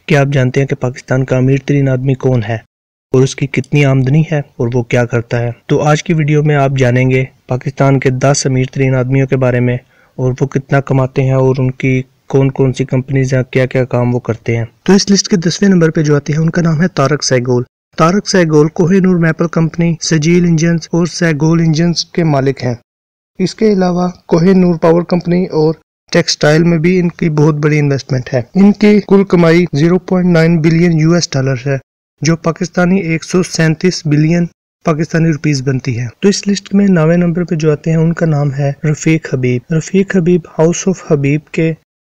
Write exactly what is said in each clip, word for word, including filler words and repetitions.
क्या आप जानते हैं कि पाकिस्तान का अमीर तरीन आदमी कौन है और उसकी कितनी आमदनी है और वो क्या करता है? तो आज की वीडियो में आप जानेंगे पाकिस्तान के दस अमीर तरीन आदमियों के बारे में और वो कितना कमाते हैं और उनकी कौन कौन सी कंपनीज हैं, क्या क्या काम वो करते हैं। तो इस लिस्ट के दसवें नंबर पे जो आते हैं उनका नाम है Tarak Sehgal. Tarak Sehgal Kohinoor maple company, Sajeel engine और सहगल इंजन के मालिक हैं। इसके अलावा कोहिनूर पावर कंपनी और टेक्सटाइल में भी इनकी बहुत बड़ी इन्वेस्टमेंट है। इनकी कुल कमाई zero point nine billion US dollar है, जो पाकिस्तानी एक सौ सैंतीस बिलियन पाकिस्तानी रुपीस बनती है। तो इस लिस्ट में नौवे नंबर पे जो आते हैं उनका नाम है रफीक हबीब। रफीक हबीब हाउस ऑफ हबीब के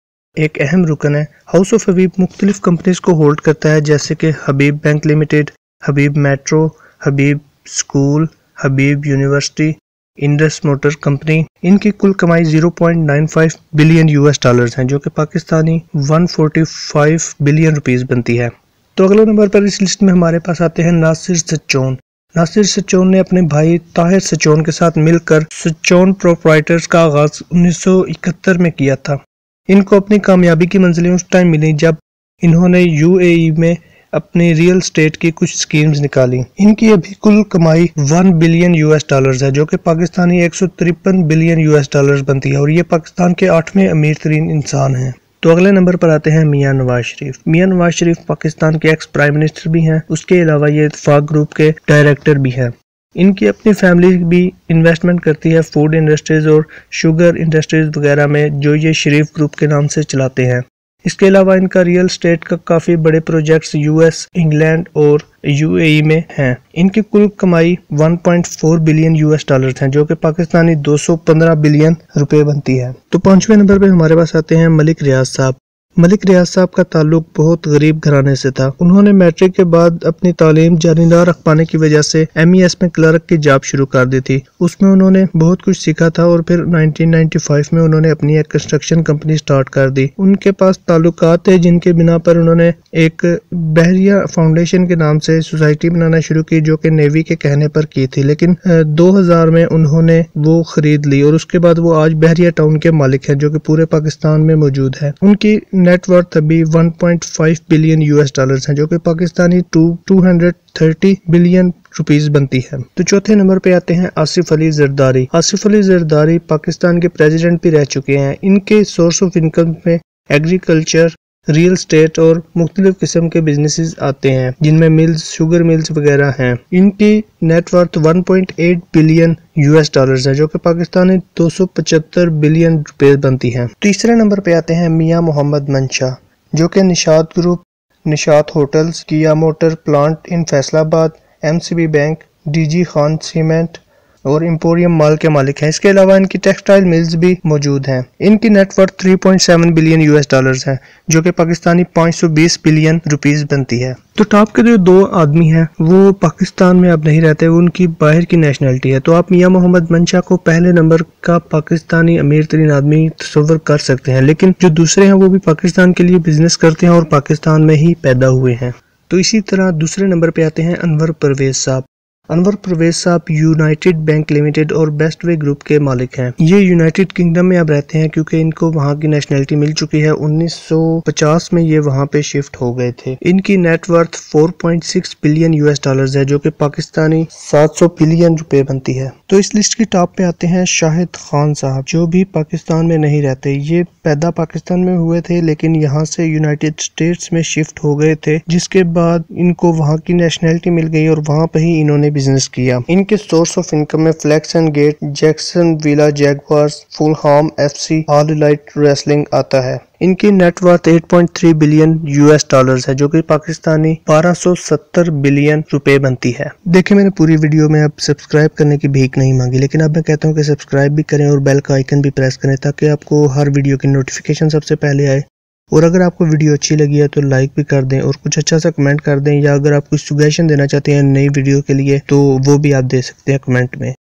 एक अहम रुकन है। हाउस ऑफ हबीब मुख्तलिफ कंपनीज को होल्ड करता है, जैसे कि Habib bank limited, Habib metro, Habib school, Habib university, Indus motor company. इनकी कुल कमाई zero point nine five billion US dollars हैं, जो कि पाकिस्तानी एक सौ पैंतालीस बिलियन रुपीस बनती है। तो अगले नंबर पर इस लिस्ट में हमारे पास आते हैं नासिर सच्चोन। नासिर सच्चोन ने अपने भाई ताहिर सच्चोन के साथ मिलकर सच्चोन प्रोप्राइटर्स का आगाज उन्नीस सौ इकहत्तर में किया था। इनको अपनी कामयाबी की मंजिलें उस टाइम मिली जब इन्होंने यूएई में अपनी रियल स्टेट की कुछ स्कीम्स निकाली। इनकी अभी कुल कमाई वन बिलियन यूएस डॉलर्स है, जो कि पाकिस्तानी एक सौ तिरपन बिलियन यूएस डॉलर्स बनती है और ये पाकिस्तान के आठवें अमीर तरीन इंसान हैं। तो अगले नंबर पर आते हैं मियां नवाज शरीफ। मियां नवाज शरीफ पाकिस्तान के एक्स प्राइम मिनिस्टर भी हैं। उसके अलावा ये इत्तेफाक ग्रुप के डायरेक्टर भी हैं। इनकी अपनी फैमिली भी इन्वेस्टमेंट करती है फूड इंडस्ट्रीज और शुगर इंडस्ट्रीज वगैरह में, जो ये शरीफ ग्रुप के नाम से चलाते हैं। इसके अलावा इनका रियल स्टेट का काफी बड़े प्रोजेक्ट्स यूएस, इंग्लैंड और यूएई में हैं। इनकी कुल कमाई one point four billion US dollars हैं, जो कि पाकिस्तानी दो सौ पंद्रह बिलियन रुपए बनती है। तो पांचवें नंबर पे हमारे पास आते हैं मलिक रियाज साहब। मलिक रियाज साहब का ताल्लुक बहुत गरीब घराने से था। उन्होंने मैट्रिक के बाद अपनी तालीम जारी न रख पाने की वजह से एमईएस में क्लर्क की जॉब शुरू कर दी थी। उसमें उन्होंने बहुत कुछ सीखा था और फिर नाइनटीन नाइंटी फाइव में उन्होंने अपनी एक कंस्ट्रक्शन कंपनी स्टार्ट कर दी। उनके पास ताल्लुकात है जिनके बिना पर उन्होंने एक बहरिया फाउंडेशन के नाम से सोसाइटी बनाना शुरू की, जो कि नेवी के कहने पर की थी, लेकिन दो हज़ार में उन्होंने वो खरीद ली और उसके बाद वो आज बहरिया टाउन के मालिक हैं, जो कि पूरे पाकिस्तान में मौजूद है। उनकी नेटवर्थ अभी one point five billion US dollars हैं, जो कि Pakistani two two hundred thirty billion rupees बनती है। तो चौथे नंबर पे आते हैं आसिफ अली जरदारी। आसिफ अली जरदारी पाकिस्तान के प्रेसिडेंट भी रह चुके हैं। इनके सोर्स ऑफ इनकम में एग्रीकल्चर, रियल स्टेट और मुख्तलिफ किस्म के बिजनेसेस आते हैं, जिनमें मिल्स, शुगर मिल्स वगैरह हैं। इनकी net worth one point eight billion US dollars है, जो कि पाकिस्तानी दो सौ पचहत्तर बिलियन रुपए बनती है। तीसरे नंबर पे आते हैं मियां मोहम्मद मंशा, जो कि Nishat group, Nishat hotels, Kia motor plant in Faisalabad, MCB bank, DG Khan cement और एम्पोरियम माल के मालिक हैं। इसके अलावा इनकी टेक्सटाइल मिल्स भी मौजूद हैं। इनकी net worth three point seven billion US dollars है, जो कि पाकिस्तानी पाँच सौ बीस बिलियन रुपीस बनती है। तो टॉप के जो दो आदमी हैं वो पाकिस्तान में अब नहीं रहते, वो उनकी बाहर की नेशनलिटी है। तो आप मियां मोहम्मद मंशा को पहले नंबर का पाकिस्तानी अमीर तरीन आदमी तस्वर कर सकते हैं, लेकिन जो दूसरे हैं वो भी पाकिस्तान के लिए बिजनेस करते हैं और पाकिस्तान में ही पैदा हुए हैं। तो इसी तरह दूसरे नंबर पे आते हैं अनवर परवेज साहब। अनवर परवेज साहब यूनाइटेड बैंक लिमिटेड और बेस्ट वे ग्रुप के मालिक हैं। ये यूनाइटेड किंगडम में अब रहते हैं क्योंकि इनको वहाँ की नेशनलिटी मिल चुकी है। उन्नीस सौ पचास में ये वहाँ पे शिफ्ट हो गए थे। इनकी net worth four point six billion US dollars है, जो कि पाकिस्तानी सात सौ बिलियन रुपए बनती है। तो इस लिस्ट की टॉप पे आते हैं शाहिद खान साहब, जो भी पाकिस्तान में नहीं रहते। ये पैदा पाकिस्तान में हुए थे, लेकिन यहाँ से यूनाइटेड स्टेट्स में शिफ्ट हो गए थे, जिसके बाद इनको वहाँ की नेशनलिटी मिल गई और वहाँ पे ही इन्होंने बिजनेस किया। इनके सोर्स ऑफ इनकम में flex and gate, Jacksonville Jaguars, Fulham FC, all elite wrestling आता है। इनकी नेटवर्थ आठ पॉइंट तीन बिलियन यूएस डॉलर्स है, जो कि पाकिस्तानी बारह सौ सत्तर बिलियन रुपए बनती है। देखिए, मैंने पूरी वीडियो में अब सब्सक्राइब करने की भीख नहीं मांगी, लेकिन अब मैं कहता हूँ कि सब्सक्राइब भी करें और बेल का आइकन भी प्रेस करें, ताकि आपको हर वीडियो की नोटिफिकेशन सबसे पहले आए। और अगर आपको वीडियो अच्छी लगी है तो लाइक भी कर दें और कुछ अच्छा सा कमेंट कर दें, या अगर आप कुछ सजेशन देना चाहते हैं नई वीडियो के लिए तो वो भी आप दे सकते हैं कमेंट में।